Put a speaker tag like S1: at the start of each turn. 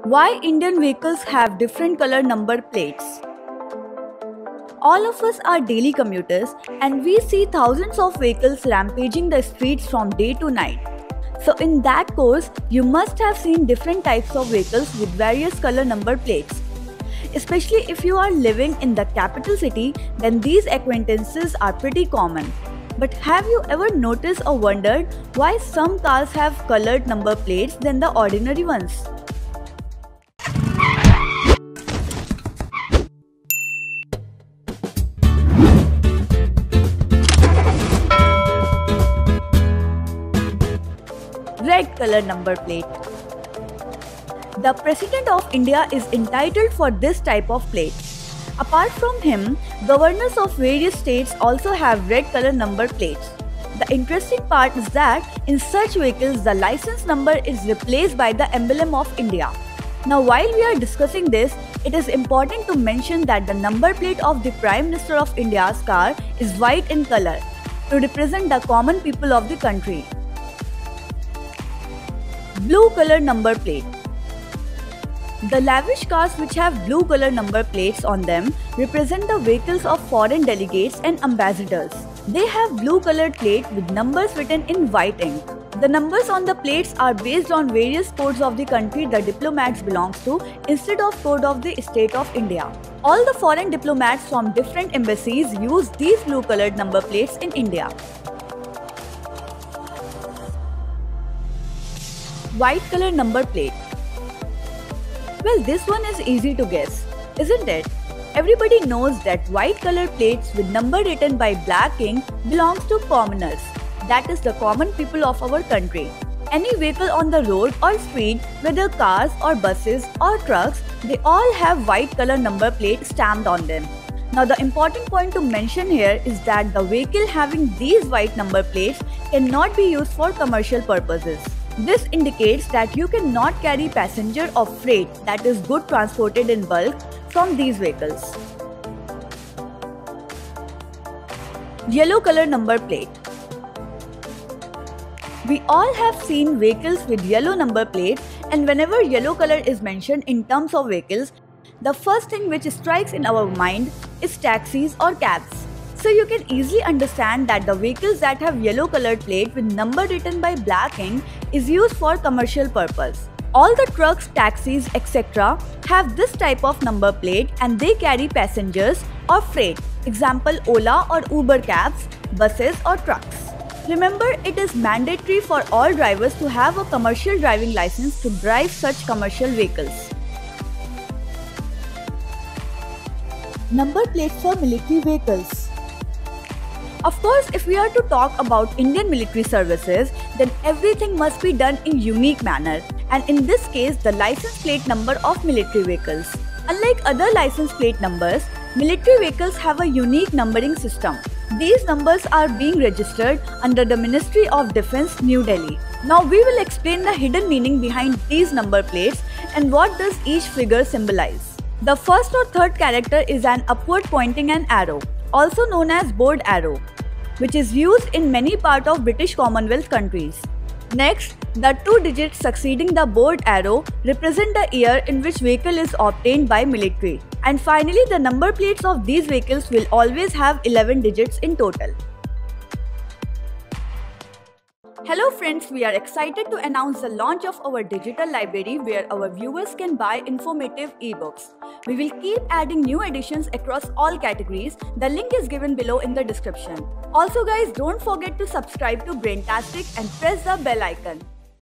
S1: Why Indian vehicles have different color number plates? All of us are daily commuters and we see thousands of vehicles rampaging the streets from day to night. So in that course, you must have seen different types of vehicles with various color number plates. Especially if you are living in the capital city, then these acquaintances are pretty common. But have you ever noticed or wondered why some cars have colored number plates than the ordinary ones? Red color number plate. The President of India is entitled for this type of plate. Apart from him, governors of various states also have red color number plates. The interesting part is that in such vehicles, the license number is replaced by the emblem of India. Now, while we are discussing this, it is important to mention that the number plate of the Prime Minister of India's car is white in color to represent the common people of the country. Blue color number plate. The lavish cars which have blue color number plates on them represent the vehicles of foreign delegates and ambassadors. They have blue colored plate with numbers written in white ink. The numbers on the plates are based on various codes of the country the diplomats belongs to instead of code of the state of India. All the foreign diplomats from different embassies use these blue colored number plates in India. White color number plate. Well, this one is easy to guess, isn't it? Everybody knows that white color plates with number written by black ink belongs to commoners, that is the common people of our country. Any vehicle on the road or street, whether cars or buses or trucks, they all have white color number plate stamped on them. Now the important point to mention here is that the vehicle having these white number plates cannot be used for commercial purposes. This indicates that you cannot carry passenger or freight, that is goods transported in bulk, from these vehicles. Yellow color number plate. We all have seen vehicles with yellow number plates, and whenever yellow color is mentioned in terms of vehicles, the first thing which strikes in our mind is taxis or cabs. So you can easily understand that the vehicles that have yellow colored plate with number written by black ink is used for commercial purpose. All the trucks, taxis, etc. have this type of number plate and they carry passengers or freight, example Ola or Uber cabs, buses or trucks. Remember, it is mandatory for all drivers to have a commercial driving license to drive such commercial vehicles. Number plate for military vehicles. Of course, if we are to talk about Indian military services, then everything must be done in unique manner, and in this case, the license plate number of military vehicles. Unlike other license plate numbers, military vehicles have a unique numbering system. These numbers are being registered under the Ministry of Defence, New Delhi. Now we will explain the hidden meaning behind these number plates and what does each figure symbolize. The first or third character is an upward pointing an arrow, also known as board arrow, which is used in many parts of British Commonwealth countries. Next, the two digits succeeding the board arrow represent the year in which vehicle is obtained by military. And finally, the number plates of these vehicles will always have 11 digits in total. Hello friends, we are excited to announce the launch of our digital library where our viewers can buy informative ebooks. We will keep adding new editions across all categories. The link is given below in the description. Also guys, don't forget to subscribe to Braintastic and press the bell icon.